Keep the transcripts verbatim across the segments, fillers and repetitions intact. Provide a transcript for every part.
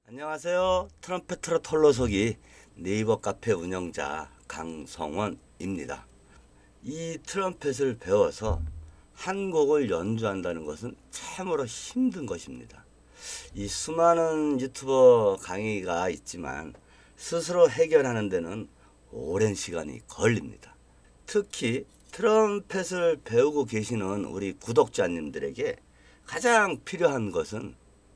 안녕하세요. 트럼펫 트롯 홀로서기 네이버 카페 운영자 강성원입니다. 이 트럼펫을 배워서 한 곡을 연주한다는 것은 참으로 힘든 것입니다. 이 수많은 유튜버 강의가 있지만 스스로 해결하는 데는 오랜 시간이 걸립니다. 특히 트럼펫을 배우고 계시는 우리 구독자님들에게 가장 필요한 것은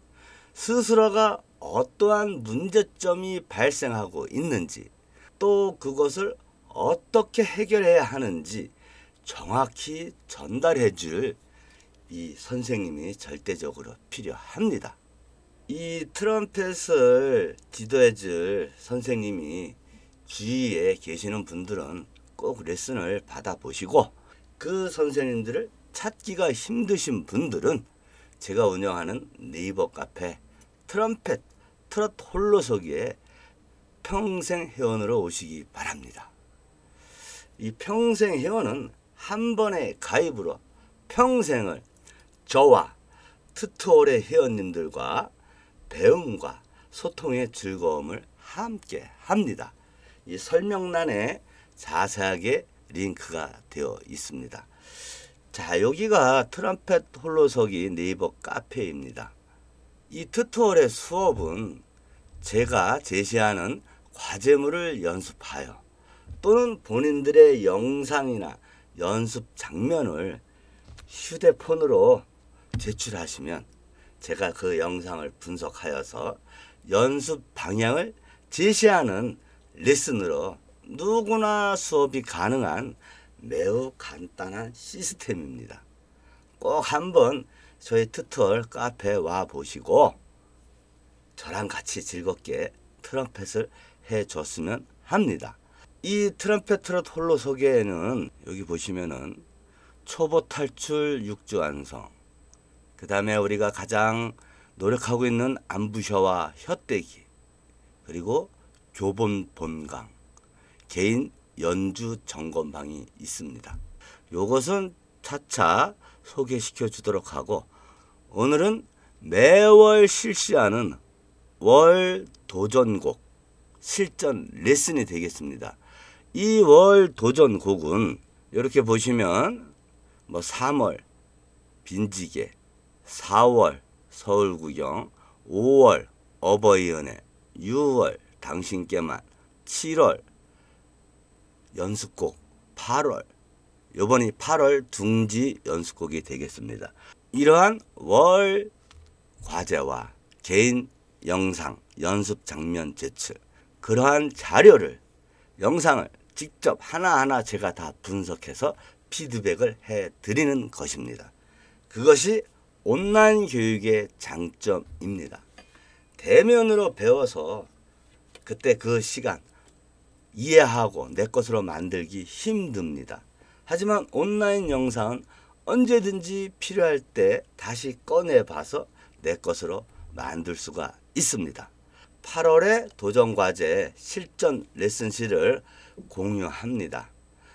스스로가 어떠한 문제점이 발생하고 있는지, 또 그것을 어떻게 해결해야 하는지 정확히 전달해 줄 이 선생님이 절대적으로 필요합니다. 이 트럼펫을 지도해 줄 선생님이 주위에 계시는 분들은 꼭 레슨을 받아보시고, 그 선생님들을 찾기가 힘드신 분들은 제가 운영하는 네이버 카페 트럼펫 트롯 홀로서기에 평생 회원으로 오시기 바랍니다. 이 평생 회원은 한 번의 가입으로 평생을 저와 튜토리얼의 회원님들과 배움과 소통의 즐거움을 함께 합니다. 이 설명란에 자세하게 링크가 되어 있습니다. 자, 여기가 트럼펫 홀로서기 네이버 카페입니다. 이 튜토리얼의 수업은 제가 제시하는 과제물을 연습하여 또는 본인들의 영상이나 연습 장면을 휴대폰으로 제출하시면 제가 그 영상을 분석하여서 연습 방향을 제시하는 레슨으로 누구나 수업이 가능한 매우 간단한 시스템입니다. 꼭 한번 저희 튜토리얼 카페에 와 보시고 저랑 같이 즐겁게 트럼펫을 해줬으면 합니다. 이 트럼펫 트롯 홀로서기에는 여기 보시면은 초보 탈출 육 주 완성, 그 다음에 우리가 가장 노력하고 있는 안부셔와 혀떼기, 그리고 교본 본강, 개인 연주 점검방이 있습니다. 요것은 차차 소개시켜 주도록 하고, 오늘은 매월 실시하는 월 도전곡 실전 레슨이 되겠습니다. 이 월 도전곡은 이렇게 보시면 뭐 삼월 빈지개, 사월 서울구경, 오월 어버이연애, 유월 당신께만, 칠월 연습곡, 팔월 요번이 팔월 둥지 연습곡이 되겠습니다. 이러한 월 과제와 개인 영상 연습 장면 제출, 그러한 자료를 영상을 직접 하나하나 제가 다 분석해서 피드백을 해드리는 것입니다. 그것이 온라인 교육의 장점입니다. 대면으로 배워서 그때 그 시간 이해하고 내 것으로 만들기 힘듭니다. 하지만 온라인 영상은 언제든지 필요할 때 다시 꺼내봐서 내 것으로 만들 수가 있습니다. 팔월에 도전과제 실전 레슨실을 공유합니다.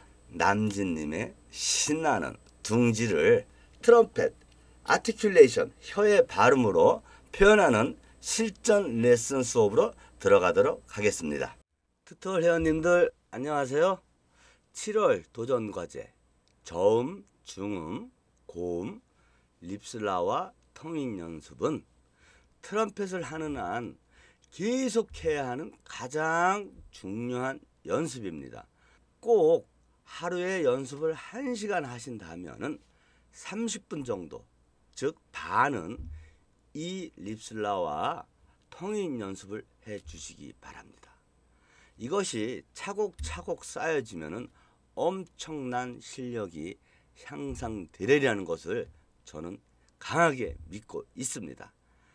남진님의 신나는 둥지를 트럼펫, 아티큘레이션, 혀의 발음으로 표현하는 실전 레슨 수업으로 들어가도록 하겠습니다. 튜토리얼 회원님들 안녕하세요. 칠월 도전과제 저음, 중음, 고음, 립슬라와 통역 연습은 트럼펫을 하는 한 계속해야 하는 가장 중요한 연습입니다. 꼭 하루에 연습을 한 시간 하신다면 삼십 분 정도, 즉 반은 이 립슬라와 통역 연습을 해 주시기 바랍니다. 이것이 차곡차곡 쌓여지면 엄청난 실력이 향상되리라는 것을 저는 강하게 믿고 있습니다.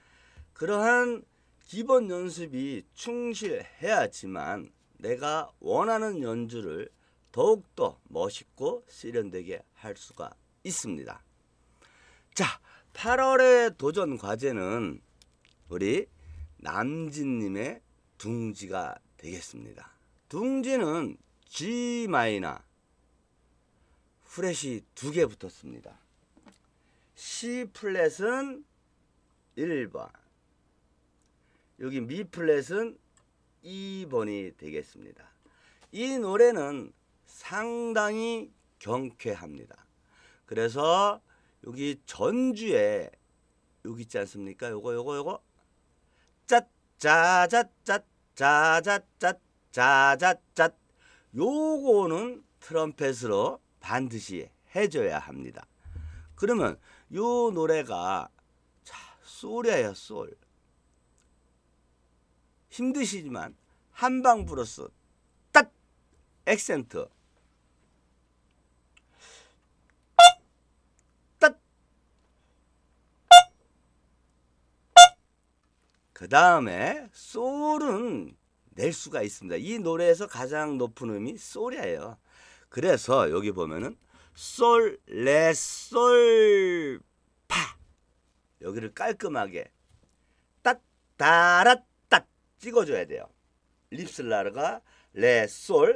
그러한 기본 연습이 충실해야지만 내가 원하는 연주를 더욱더 멋있고 세련되게 할 수가 있습니다. 자, 팔월의 도전 과제는 우리 남진님의 둥지가 되겠습니다. 둥지는 G 마이너 프렛이 두 개 붙었습니다. C 플랫은 일 번, 여기 미 플랫은 이 번이 되겠습니다. 이 노래는 상당히 경쾌합니다. 그래서 여기 전주에 여기 있지 않습니까? 요거 요거 요거 짜짜자짜짜자짜 짜자짜 요거는 트럼펫으로 반드시 해줘야 합니다. 그러면 요 노래가 자, 솔이에요. 솔. 힘드시지만 한방 브러스 딱 액센트 딱 그 다음에 솔은 낼 수가 있습니다. 이 노래에서 가장 높은 음이 솔이에요. 그래서 여기 보면은 솔, 레, 솔, 파 여기를 깔끔하게 따, 따라, 따 찍어줘야 돼요. 립슬라르가 레, 솔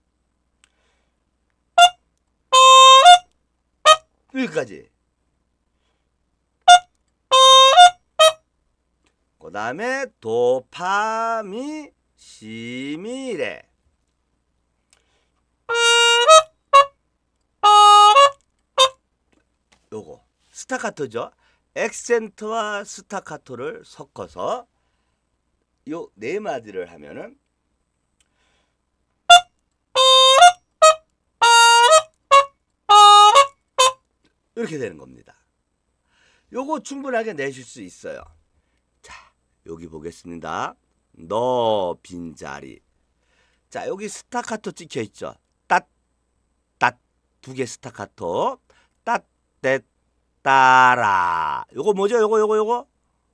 여기까지. 그 다음에 도, 파, 미, 시, 미, 레 요거 스타카토죠. 액센트와 스타카토를 섞어서 요 네 마디를 하면은 이렇게 되는 겁니다. 요거 충분하게 내실 수 있어요. 자, 여기 보겠습니다. 너 빈자리. 자, 여기 스타카토 찍혀 있죠. 따, 따, 두 개 스타카토. 따, 떼, 따라. 요거 뭐죠? 요거, 요거, 요거?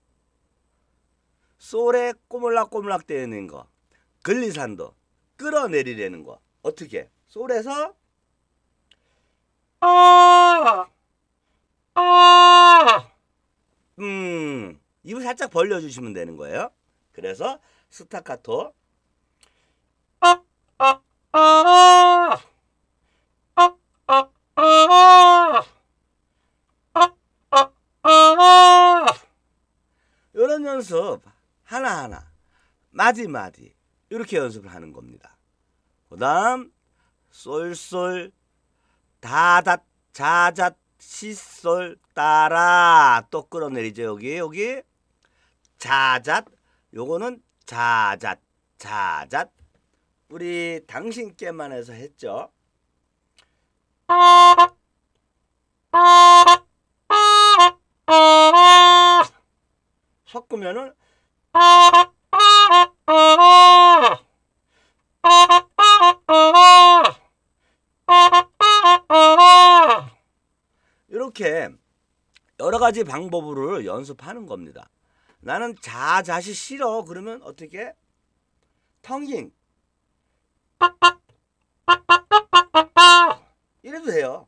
솔에 꼬물락꼬물락 되어 있는 거. 글리산도. 끌어내리려는 거. 어떻게? 솔에서 아, 아. 음, 입을 살짝 벌려주시면 되는 거예요. 그래서 스타카토 아, 아, 아, 아, 아, 아, 아, 아, 이런 연습 하나하나 마디마디 이렇게 연습을 하는 겁니다. 그 다음 솔솔 다닷 자잣 시솔 따라 또 끌어내리죠. 여기 여기 자잣 요거는 자잣 자잣 우리 당신께만 해서 했죠. 섞으면은 이렇게 여러 가지 방법으로 연습하는 겁니다. 나는 자잣이 싫어. 그러면 어떻게? 텅깅 이래도 돼요.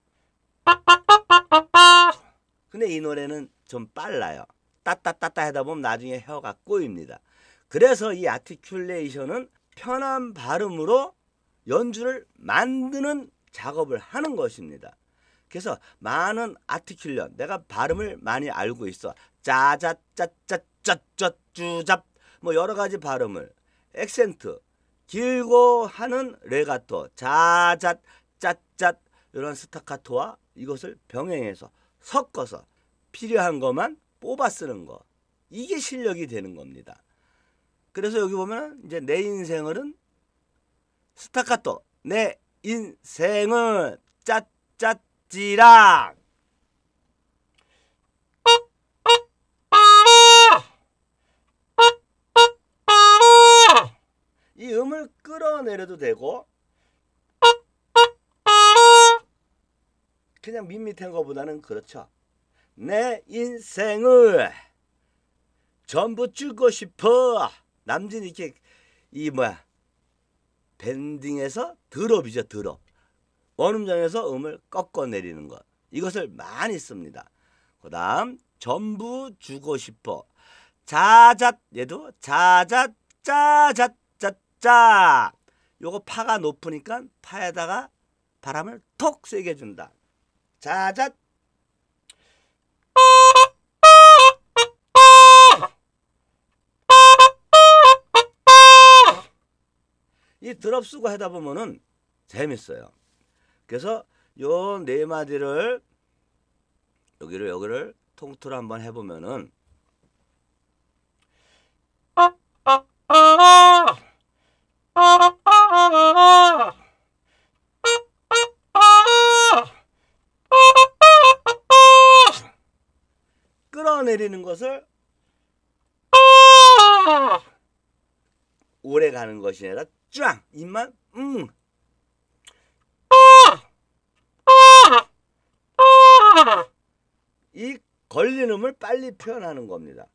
근데 이 노래는 좀 빨라요. 따따따따 하다 보면 나중에 혀가 꼬입니다. 그래서 이 아티큘레이션은 편한 발음으로 연주를 만드는 작업을 하는 것입니다. 그래서 많은 아티큘런 내가 발음을 많이 알고 있어. 짜자짜짜짜짜 쭈잡 뭐 여러 가지 발음을 액센트 길고 하는 레가토 자잣 짜cat 이런 스타카토와 이것을 병행해서 섞어서 필요한 것만 뽑아 쓰는 거. 이게 실력이 되는 겁니다. 그래서 여기 보면 이제 내 인생은 스타카토 내 인생은 짜짜찌랑 이 음을 끌어내려도 되고 그냥 밋밋한 것보다는 그렇죠. 내 인생을 전부 주고 싶어. 남진 이렇게 이 뭐야 밴딩에서 드롭이죠. 드롭. 원음정에서 음을 꺾어 내리는 것. 이것을 많이 씁니다. 그 다음 전부 주고 싶어. 자잣 얘도 자잣 짜잣 짜짜 요거 파가 높으니까 파에다가 바람을 톡 세게 준다. 자잣 이 드럽 쓰고 하다 보면은 재밌어요. 그래서 요 네 마디를 여기를 여기를 통틀어 한번 해보면은 끌어내리는 것을 오래 가는 것이 아니라 쫙 입만 음 이 걸리는 음을 빨리 표현하는 겁니다.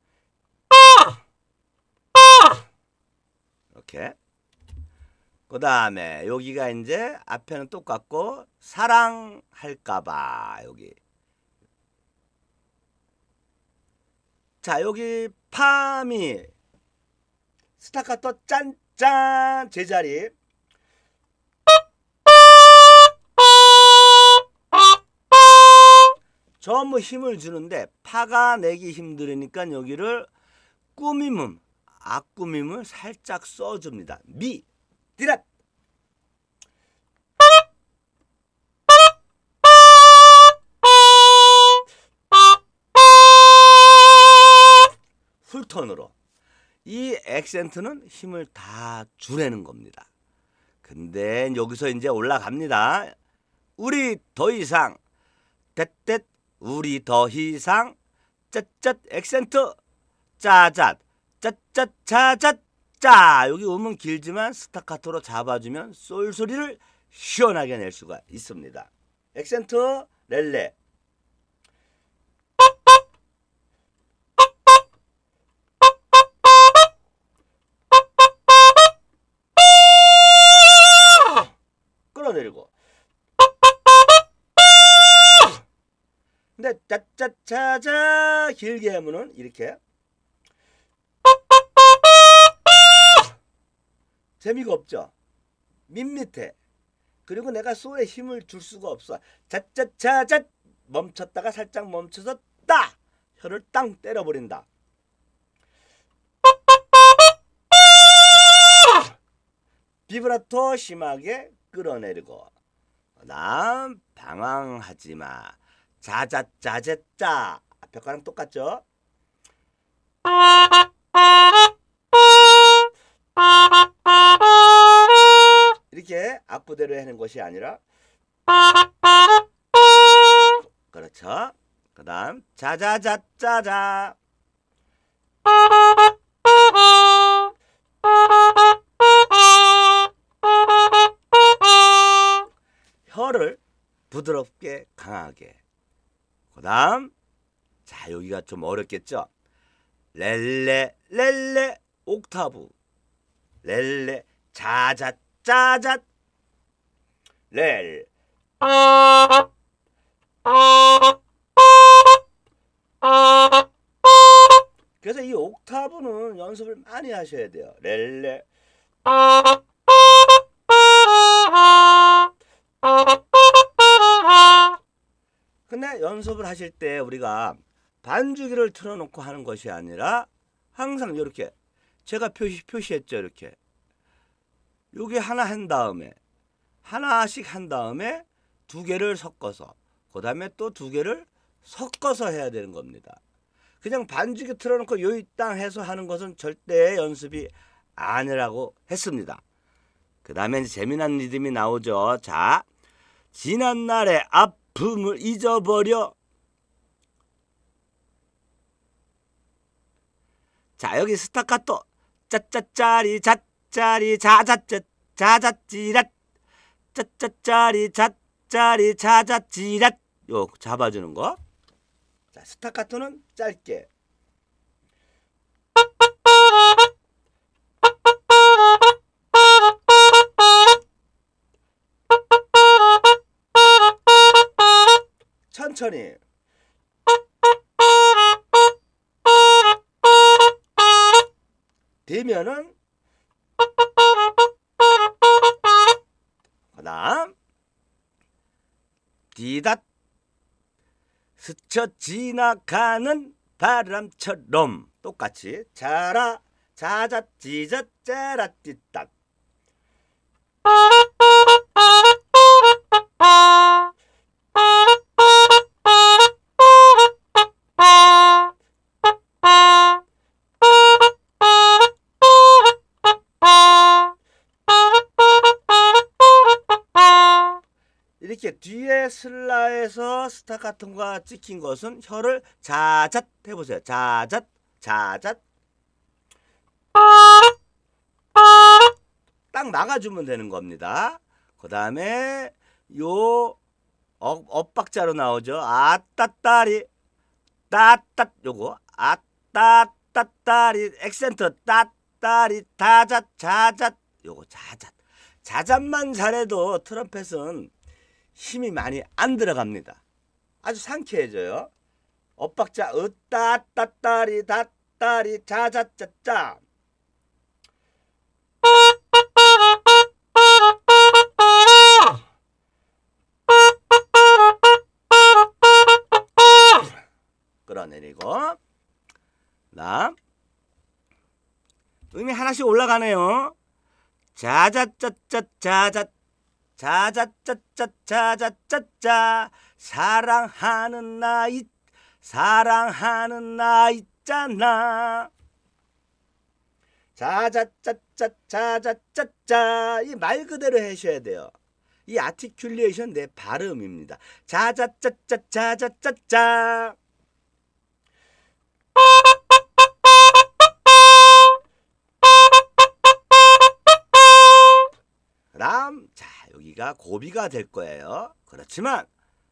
이렇게. 그 다음에 여기가 이제 앞에는 똑같고 사랑할까봐 여기. 자, 여기 파미 스타카토 짠짠 제자리. 전부 힘을 주는데 파가 내기 힘들으니까 여기를 꾸밈음, 앞꾸밈을 살짝 써줍니다. 미, 디랏. 풀톤으로. 이 액센트는 힘을 다 주려는 겁니다. 근데 여기서 이제 올라갑니다. 우리 더 이상 떼떼 우리 더 이상 짜짜 액센트 짜잣 짜짜 짜잣 짜. 여기 음은 길지만 스타카토로 잡아주면 솔 소리를 시원하게 낼 수가 있습니다. 액센트 렐레. 끌어내리고. 근데 짜짜짜자 길게 하면은 이렇게 재미가 없죠. 밋밋해. 그리고 내가 소에 힘을 줄 수가 없어. 짜짜짜자 멈췄다가 살짝 멈춰서 따 혀를 땅 때려버린다. 비브라토 심하게 끌어내리고. 그다음 방황하지마. 자자자제짜. 앞에 거랑 똑같죠? 이렇게 앞부대로 하는 것이 아니라 그렇죠. 그 다음 자자자자자. 혀를 부드럽게 강하게. 그 다음 자 여기가 좀 어렵겠죠. 렐레 렐레 옥타브. 렐레 자잣 자잣 렐. 그래서 이 옥타브는 연습을 많이 하셔야 돼요. 렐레. 근데 연습을 하실 때 우리가 반주기를 틀어놓고 하는 것이 아니라 항상 이렇게 제가 표시, 표시했죠. 이렇게 여기 하나 한 다음에 하나씩 한 다음에 두 개를 섞어서 그 다음에 또 두 개를 섞어서 해야 되는 겁니다. 그냥 반주기 틀어놓고 요이 땅 해서 하는 것은 절대 연습이 아니라고 했습니다. 그 다음에 재미난 리듬이 나오죠. 자, 지난날의 아픔을 잊어버려. 자, 여기 스타카토 짜짜짜리 잣짜리 자자짜 자자찌랏 짜짜짜리 잣짜리 자자찌랏. 요 잡아주는 거. 자, 스타카토는 짧게. 천천히. 되면은 그다음 디닷 스쳐 지나가는 바람처럼 똑같이 자라 자자 지자 짜라 띠딱. 이렇게 뒤에 슬라에서 스타카토가 찍힌 것은 혀를 자잣 해보세요. 자잣, 자잣. 딱 막아주면 되는 겁니다. 그 다음에 요 어, 엇박자로 나오죠. 아따따리, 따따, 요거 아따따따리, 액센트 따따리, 다잣, 자잣, 요거 자잣. 자잣만 잘해도 트럼펫은 힘이 많이 안 들어갑니다. 아주 상쾌해져요. 엇박자 으따 따따리 다따리 자자짜짜. 끌어내리고 다음 음이 하나씩 올라가네요. 자자짜짜 자자 자자짜짜 자자짜짜 사랑하는 나 있, 사랑하는 나 있잖아. 자자짜짜 자자짜짜 이 말 그대로 하셔야 돼요. 이 아티큘레이션 내 발음입니다. 자자짜짜 자자짜짜. 다음 자 여기가 고비가 될 거예요. 그렇지만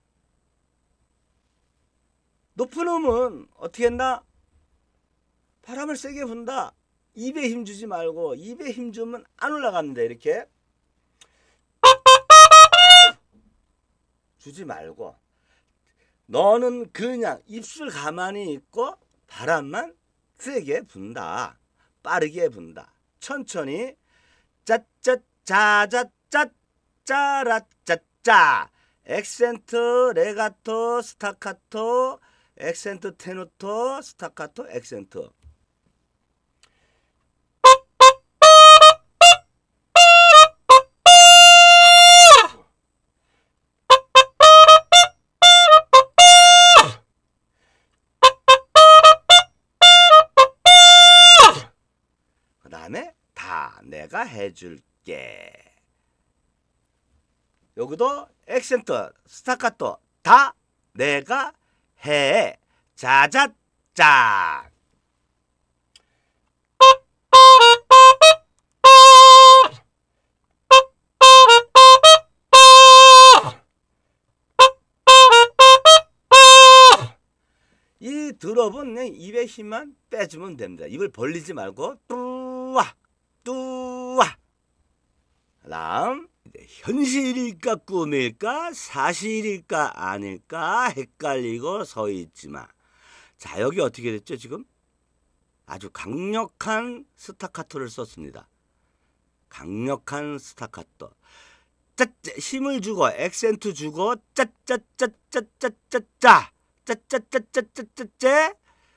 높은 음은 어떻게 했나? 바람을 세게 분다. 입에 힘 주지 말고 입에 힘 주면 안 올라갑니다. 이렇게 주지 말고 너는 그냥 입술 가만히 있고 바람만 세게 분다. 빠르게 분다. 천천히 짜짜 자자짜 짜라짜짜. 액센트 레가토 스타카토 액센트 테누토 스타카토 액센트. 그 다음에 다 내가 해줄게. 여기도 액센트 스타카토 다 내가 해. 자자짜. 이 드롭은 그냥 입에 힘만 빼주면 됩니다. 입을 벌리지 말고 뚜와 뚜와. 다음 현실일까 꿈일까 사실일까 아닐까 헷갈리고 서 있지만 자 여기 어떻게 됐죠? 지금 아주 강력한 스타카토를 썼습니다. 강력한 스타카토. 짜짜 힘을 주고 액센트 주고 짜짜짜짜짜짜짜 짜짜짜짜짜짜짜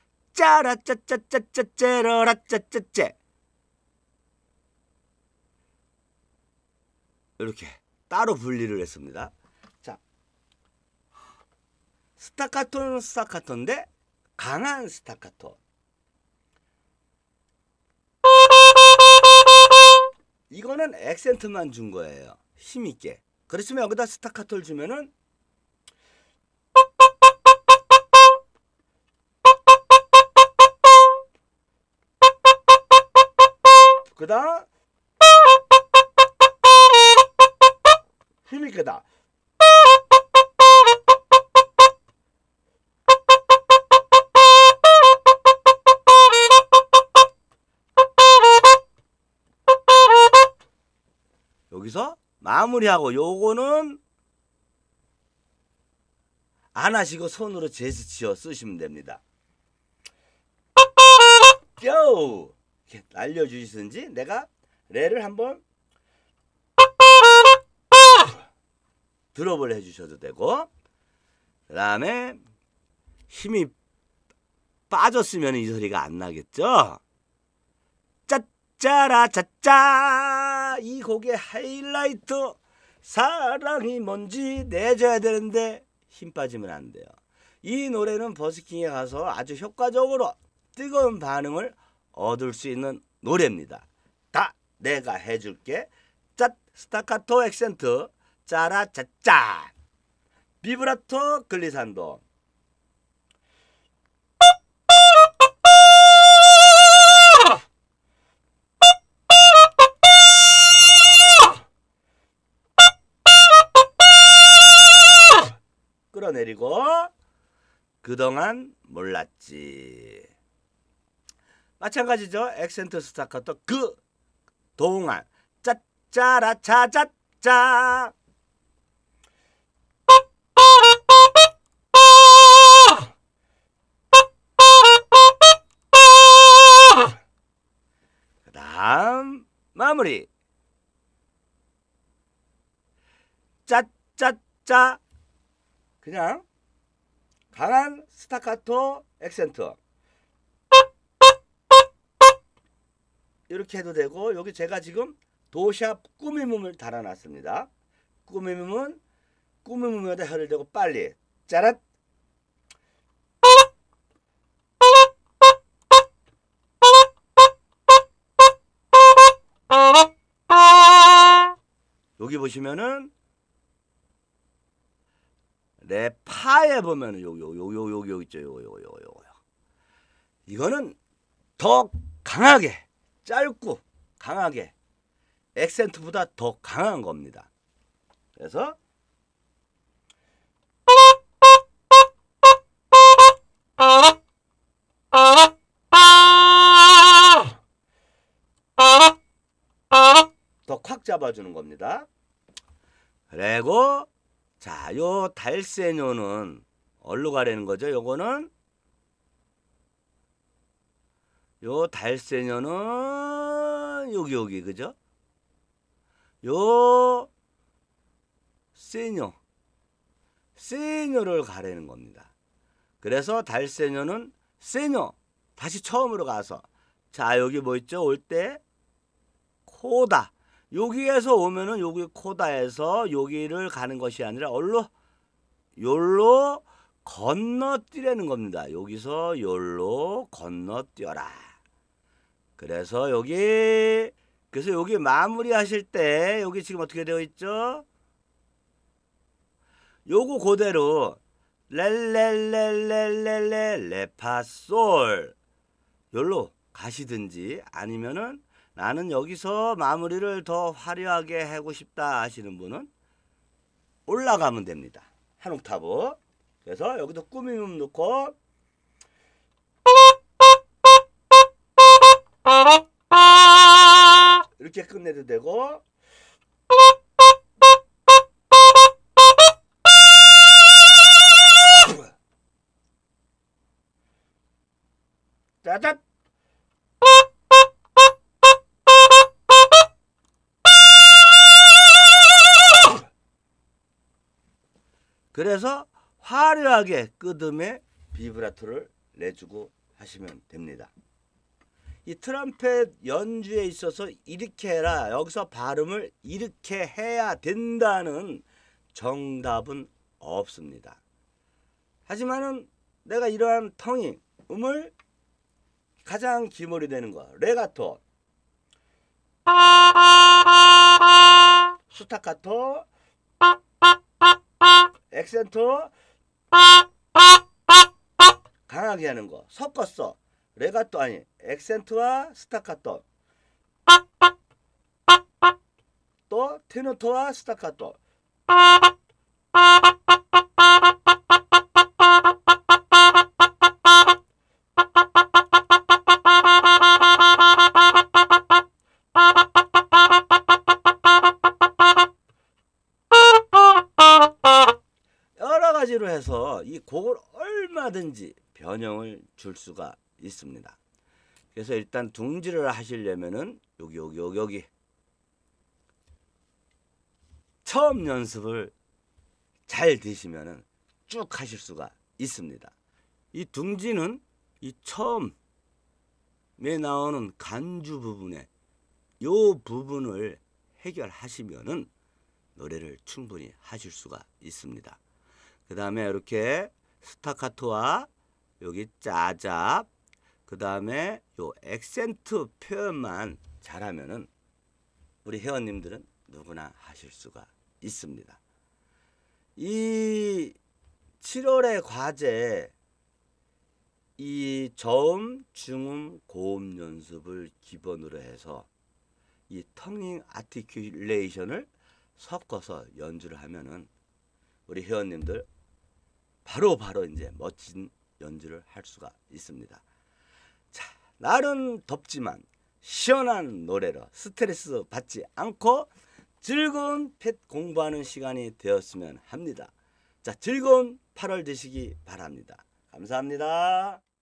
짜라짜짜짜짜짜라라 짜짜짜. 이렇게 따로 분리를 했습니다. 자, 스타카토는 스타카토인데 강한 스타카토. 이거는 액센트만 준 거예요. 힘있게. 그렇지만 여기다 스타카토를 주면은 그 다음 힘이 크다. 여기서 마무리하고 요거는 안 하시고 손으로 제스처 쓰시면 됩니다. 요! 이렇게 날려주시든지 내가 레를 한번 드롭을 해주셔도 되고 그 다음에 힘이 빠졌으면 이 소리가 안 나겠죠. 짜짜라 짜짜. 이 곡의 하이라이트 사랑이 뭔지 내줘야 되는데 힘 빠지면 안 돼요. 이 노래는 버스킹에 가서 아주 효과적으로 뜨거운 반응을 얻을 수 있는 노래입니다. 다 내가 해줄게. 짠 스타카토 액센트 짜라 짜짜 비브라토 글리산도. 끌어내리고 그동안 몰랐지. 마찬가지죠. 액센트 스타카토 그동안 짜짜라 짜짜짜. 그 다음 마무리 짜짜짜. 그냥 강한 스타카토 액센트 이렇게 해도 되고, 여기 제가 지금 도샵 꾸미몸을 달아놨습니다. 꾸미몸은 꾸미몸에다 혀를 대고 빨리 짜랏. 여기 보시면은 레파에 보면은 요요 요 요 요 요 있죠. 요요 요 요 요. 이거는 더 강하게 짧고 강하게 액센트보다 더 강한 겁니다. 그래서 더 콱 잡아주는 겁니다. 그리고 자, 요 달세뇨는 어디로 가려는 거죠? 요거는 요 달세뇨는 여기 여기 그죠? 요 세뇨 세뇨를 가려는 겁니다. 그래서 달세뇨는 세뇨 다시 처음으로 가서 자 여기 뭐 있죠? 올 때 코다. 여기에서 오면은 여기 코다에서 여기를 가는 것이 아니라 얼로 요로 건너뛰라는 겁니다. 여기서 요로 건너뛰어라. 그래서 여기 그래서 여기 마무리 하실 때 여기 지금 어떻게 되어 있죠? 요거 그대로 렐렐렐렐렐레 레파솔 요로 가시든지 아니면은 나는 여기서 마무리를 더 화려하게 하고 싶다 하시는 분은 올라가면 됩니다. 한 옥타브. 그래서 여기도 꾸밈음 넣고 이렇게 끝내도 되고 짜잔. 그래서 화려하게 끄듬에 비브라토를 내주고 하시면 됩니다. 이 트럼펫 연주에 있어서 이렇게 해라, 여기서 발음을 이렇게 해야 된다는 정답은 없습니다. 하지만은 내가 이러한 텅이 음을 가장 기몰이 되는 거 레가토, 스타카토, 액센트 강하게 하는 거 섞었어. 레가토 아니 액센트와 스타카토 또 테노토와 스타카토 여러 가지로 해서 이 곡을 얼마든지 변형을 줄 수가 있습니다. 그래서 일단 둥지를 하시려면은 여기 여기 여기 여기 처음 연습을 잘 되시면은 쭉 하실 수가 있습니다. 이 둥지는 이 처음에 나오는 간주 부분에 요 부분을 해결하시면은 노래를 충분히 하실 수가 있습니다. 그 다음에 이렇게 스타카토와 여기 짜잡, 그 다음에 요 액센트 표현만 잘하면은 우리 회원님들은 누구나 하실 수가 있습니다. 이 칠월의 과제, 이 저음, 중음, 고음 연습을 기본으로 해서 이 텅잉 아티큘레이션을 섞어서 연주를 하면은 우리 회원님들 바로 바로 이제 멋진 연주를 할 수가 있습니다. 자, 날은 덥지만 시원한 노래로 스트레스 받지 않고 즐거운 펫 공부하는 시간이 되었으면 합니다. 자, 즐거운 팔월 되시기 바랍니다. 감사합니다.